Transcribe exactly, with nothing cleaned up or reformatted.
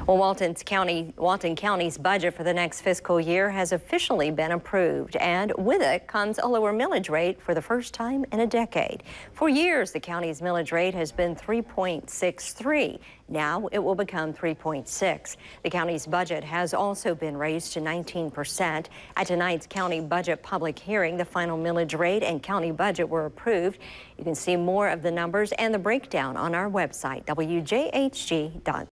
Well, Walton's County, Walton County's budget for the next fiscal year has officially been approved, and with it comes a lower millage rate for the first time in a decade. For years, the county's millage rate has been three point six three. Now it will become three point six. The county's budget has also been raised to nineteen percent. At tonight's county budget public hearing, the final millage rate and county budget were approved. You can see more of the numbers and the breakdown on our website, W J H G dot com.